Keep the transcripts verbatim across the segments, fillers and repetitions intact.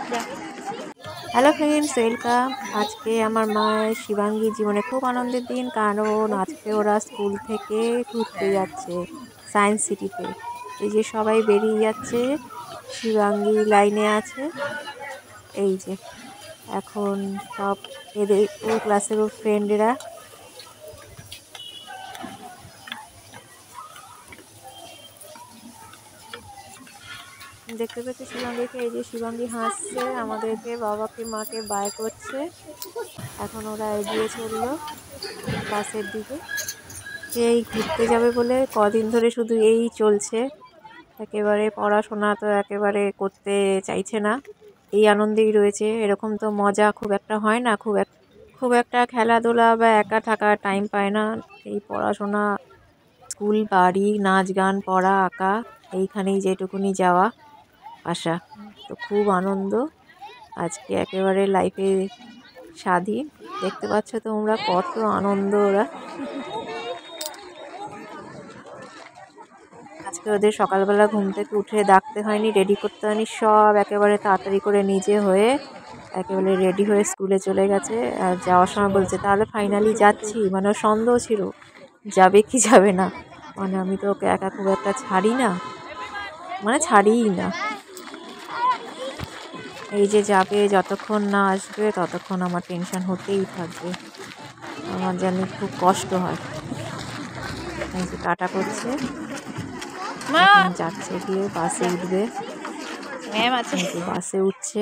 Hello friends, welcome. আজকে আমার মায়ের শিবাঙ্গীর জীবনে খুব আনন্দের দিন, কারণ আজকে ওরা স্কুল থেকে ঘুরতে যাচ্ছে সায়েন্স সিটিতে। এই যে সবাই বেরিয়ে যাচ্ছে, শিবাঙ্গী লাইনে আছে। এই যে এখন সব এদের ওর ক্লাসের ওর ফ্রেন্ডেরা দেখতে পেয়েছে শিবাঙ্গীকে। এই যে শিবাঙ্গী হাসছে, আমাদেরকে বাবাকে মাকে বাই করছে। এখন ওরা এগিয়ে চললো বাসের দিকে। এই ঘুরতে যাবে বলে কদিন ধরে শুধু এই চলছে, একেবারে পড়াশোনা তো একেবারে করতে চাইছে না, এই আনন্দেই রয়েছে। এরকম তো মজা খুব একটা হয় না, খুব এক খুব একটা খেলাধুলা বা একা থাকা টাইম পায় না। এই পড়াশোনা, স্কুল, বাড়ি, নাচ গান, পড়া, আঁকা, এইখানেই যেটুকুনি যাওয়া আসা। তো খুব আনন্দ আজকে, একেবারে লাইফে স্বাধীন। দেখতে পাচ্ছ তোমরা কত আনন্দ ওরা। আজকে ওদের সকালবেলা ঘুম থেকে উঠে ডাকতে হয়নি, রেডি করতে হয়নি, সব একেবারে তাড়াতাড়ি করে নিজে হয়ে একেবারে রেডি হয়ে স্কুলে চলে গেছে। আর যাওয়ার সময় বলছে তাহলে ফাইনালি যাচ্ছি, মানে সন্দেহ ছিল যাবে কি যাবে না, মানে আমি তো ওকে একা খুব একটা ছাড়ি না, মানে ছাড়িই না। এই যে যাবে, যতক্ষণ না আসবে ততক্ষণ আমার টেনশন হতেই থাকবে, আমার যেন খুব কষ্ট হয়। এই যে টাটা করছে, এখন যাচ্ছে, গিয়ে বাসে উঠবে। বাসে উঠছে।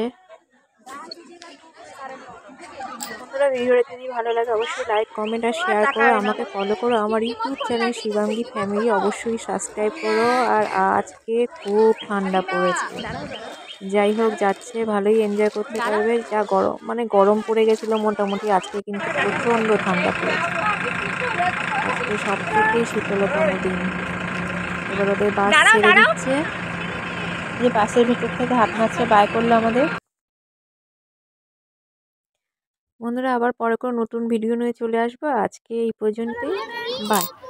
বন্ধুরা, ভিডিওটা যদি ভালো লাগে অবশ্যই লাইক, কমেন্ট আর শেয়ার করো। আমাকে ফলো করো, আমার ইউটিউব চ্যানেল শিবাঙ্গী ফ্যামিলি অবশ্যই সাবস্ক্রাইব করো। আর আজকে খুব ঠান্ডা পড়েছে, যাই হোক যাচ্ছে, ভালোই এনজয় করতে পারবে। যা গরম, মানে গরম পড়ে গেছিলো মোটামুটি, আজকে কিন্তু প্রচণ্ড ঠান্ডা পড়েছে। আজকে সব থেকে শীতলতম দিন। এবার ওদের বাস ছেড়ে দিচ্ছে, যে বাসের ভিতর থেকে হাত নাচছে, বাই করলো আমাদের। বন্ধুরা, আবার পরে কোনো নতুন ভিডিও নিয়ে চলে আসবো। আজকে এই পর্যন্তই, বাই।